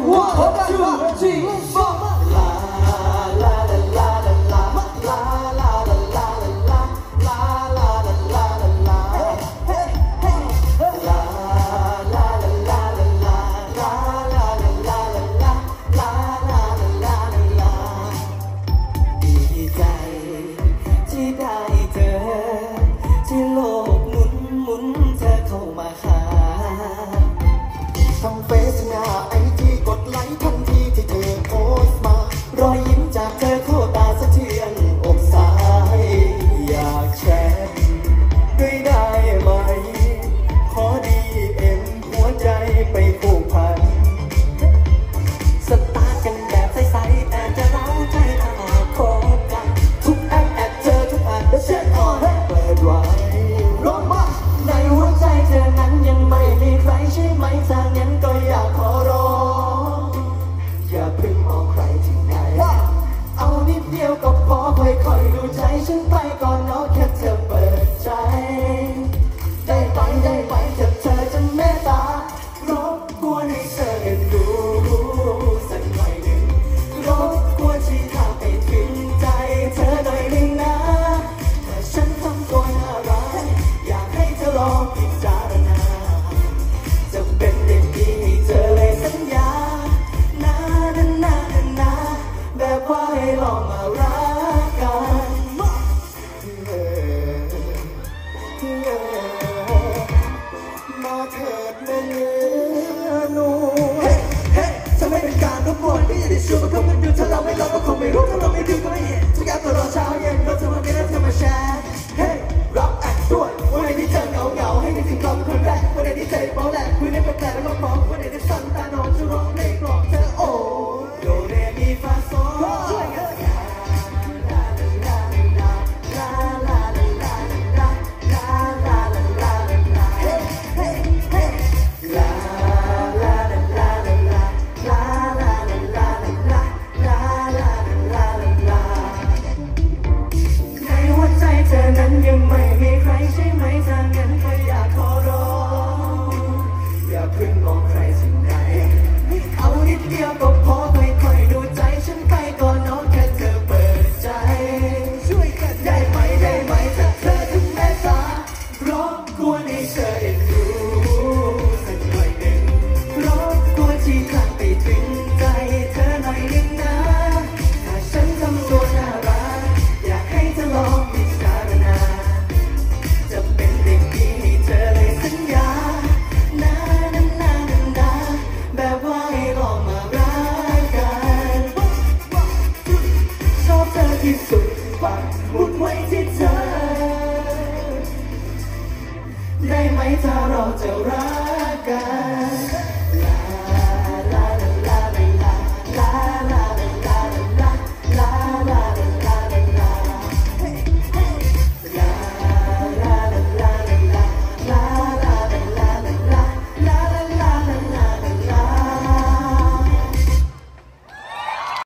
1, 2, 3, 4 ทั้งเฟซหน้าไอจีกดไลค์ทันทีที่เธอโพสต์มารอยยิ้มจากเธอเข้าตาสะเทือนอกสายอยากแชร์ด้วยได้ไหมขอดีเอ็มหัวใจไปผูกพันสตาร์กันแบบใสๆแต่จะเร้าใจถ้าคบกันทุกแอปเจอทุกอันและแชทออนเปิดไว้ร้องมาในหัวใจเธอนั้นยังไม่มีใครใช่ไหมถ้างั้นก็อยากขอร้องอย่าเพิ่งมองใครที่ไหนเอานิดเดียวก็พอค่อยๆดูใจฉันไปก่อนเนาะแค่เธอเปิดใจได้ไปแค่เธอจะเมตตารบกวนให้เธอเอ็นดูสักหน่อยหนึ่งรบกวนชี้ทางไปถึงใจเธอหน่อยหนึ่งนะถ้าฉันทำตัวน่ารักอยากให้เธอลองพิจารณาจะเป็นเด็กดีให้เธอเลยสัญญานะแบบว่าให้ลองมารักกันมาเถิดแม่เนื้อนูถ้าไม่เป็นการรบกวนพี่จะได้ชวนมาเข้ามาดูถ้าเราไม่ลองก็คงไม่รู้ถ้าเราไม่ดูก็ไม่เห็นทุกอย่างก็รอเช้าเย็นเราจะมากันแล้วเธอมาแชร์รับแอดด้วยวันไหนที่เจอเหงาให้นึกถึงเราเป็นคนแรกวันไหนที่เจอเบาแหลกคุยเล่นแปลกๆแล้วก็มองวันไหนที่สั่นตานอนจะร้องเพลงปลอบเธอโอ้โดเรมีฟาโซช่วยกันเธอนั้นยังไม่มีใครใช่ไหมถ้างั้นก็อยากขอร้องอย่าเพิ่งมองใครสิ่งใดเอานิดเดียวก็พอค่อยๆดูใจฉันไปก่อนน้องแค่เธอเปิดใจช่วยกันได้ไหมถ้าเธอถึงแม้ตารบกวนให้เธอเอ็นดูสักหน่อยหนึ่งรบกวนที่ข้างไปถึงใจเธอหน่อยหนึ่งนะถ้าฉันทำตัวน่ารักอยากให้เธอลองจะเป็นเด็กดีให้เธอเลยสัญญานะแบบว่าให้ลองมารักกันชอบเธอที่สุดปักหมุดไว้ที่เธอได้ไหมถ้าเราจะรักกัน